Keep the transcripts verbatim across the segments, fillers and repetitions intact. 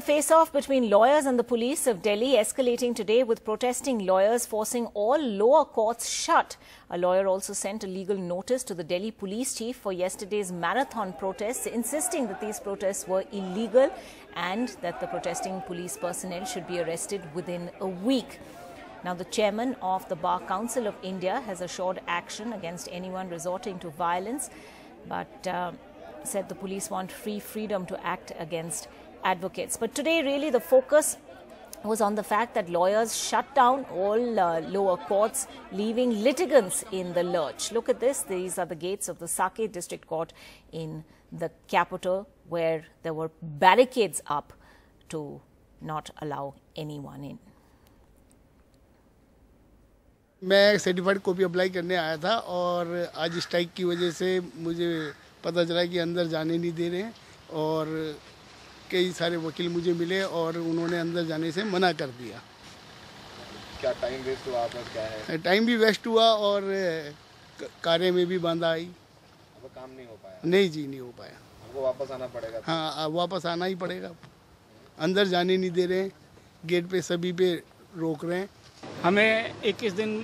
Face-off between lawyers and the police of Delhi escalating today, with protesting lawyers forcing all lower courts shut. A lawyer also sent a legal notice to the Delhi police chief for yesterday's marathon protests, insisting that these protests were illegal and that the protesting police personnel should be arrested within a week. Now, the chairman of the Bar Council of India has assured action against anyone resorting to violence, but uh, said the police want free freedom to act against advocates. But today, really, the focus was on the fact that lawyers shut down all uh, lower courts, leaving litigants in the lurch. Look at this. These are the gates of the Saket District Court in the capital, where there were barricades up to not allow anyone in. मैं certified copy apply करने आया था और आज strike की वजह से मुझे पता चला कि अंदर जाने नहीं दे रहे हैं और कई सारे वकील मुझे मिले और उन्होंने अंदर जाने से मना कर दिया। क्या टाइम वेस्ट हुआ आपका? क्या है? टाइम भी वेस्ट हुआ और कार्य में भी बाधा आई। अब काम नहीं हो पाया? नहीं जी, नहीं हो पाया। आपको वापस आना पड़ेगा? हाँ, वापस आना ही पड़ेगा। अंदर जाने नहीं दे रहे हैं, गेट पे सभी पे रोक रहे हैं। हमें इक्कीस दिन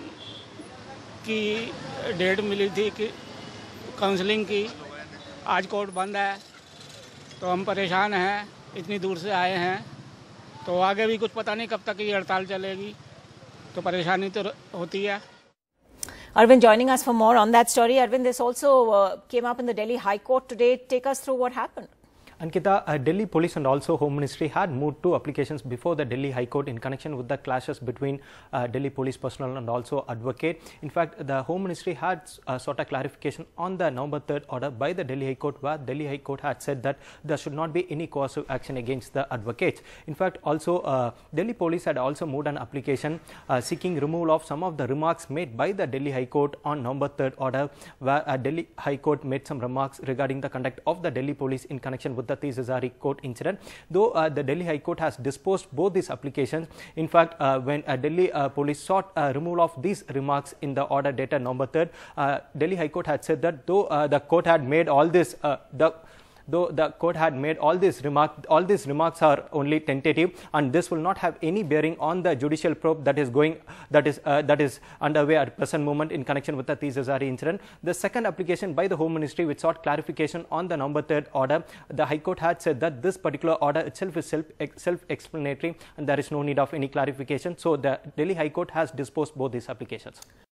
की डेट मिली थी कि काउंसलिंग की। आज कोर्ट बंद है तो हम परेशान हैं, इतनी दूर से आए हैं, तो आगे भी कुछ पता नहीं कब तक ये हड़ताल चलेगी, तो परेशानी तो होती है। Arvind joining us for more on that story. Arvind, this also uh, came up in the Delhi High Court today. Take us through what happened. Ankita, uh, Delhi Police and also Home Ministry had moved two applications before the Delhi High Court in connection with the clashes between uh, Delhi Police personnel and also advocate. In fact, the Home Ministry had uh, sought a clarification on the November third order by the Delhi High Court, where Delhi High Court had said that there should not be any coercive action against the advocates. In fact, also uh, Delhi Police had also moved an application uh, seeking removal of some of the remarks made by the Delhi High Court on November third order, where uh, Delhi High Court made some remarks regarding the conduct of the Delhi Police in connection with the Tizazari court incident. Though uh, the Delhi High Court has disposed both these applications. In fact, uh, when uh, Delhi uh, Police sought uh, removal of these remarks in the order dated November third, uh, Delhi High Court had said that though uh, the court had made all this, uh, the Though the court had made all these remarks, all these remarks are only tentative, and this will not have any bearing on the judicial probe that is going, that is uh, that is underway at present moment in connection with the Tizazari incident. The second application by the Home Ministry, which sought clarification on the November third order, the High Court had said that this particular order itself is self self-explanatory and there is no need of any clarification. So the Delhi High Court has disposed both these applications.